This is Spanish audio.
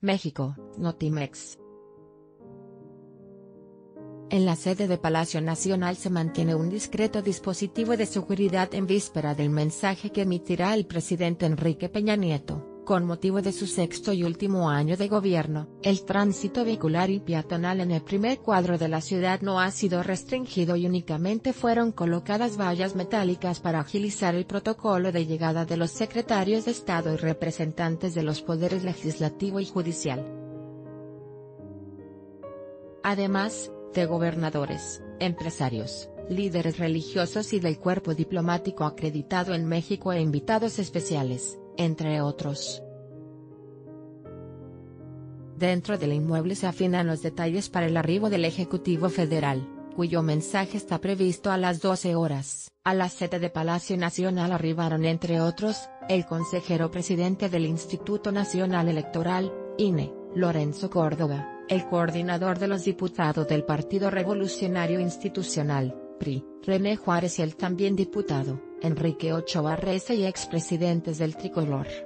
México, Notimex. En la sede de Palacio Nacional se mantiene un discreto dispositivo de seguridad en víspera del mensaje que emitirá el presidente Enrique Peña Nieto, con motivo de su sexto y último año de gobierno. El tránsito vehicular y peatonal en el primer cuadro de la ciudad no ha sido restringido y únicamente fueron colocadas vallas metálicas para agilizar el protocolo de llegada de los secretarios de Estado y representantes de los poderes legislativo y judicial. Además, de gobernadores, empresarios, líderes religiosos y del cuerpo diplomático acreditado en México e invitados especiales, entre otros. Dentro del inmueble se afinan los detalles para el arribo del Ejecutivo Federal, cuyo mensaje está previsto a las 12 horas. A la sede de Palacio Nacional arribaron entre otros, el consejero presidente del Instituto Nacional Electoral, INE, Lorenzo Córdoba, el coordinador de los diputados del Partido Revolucionario Institucional, PRI, René Juárez y el también diputado, Enrique Ochoa Reza y expresidentes del Tricolor.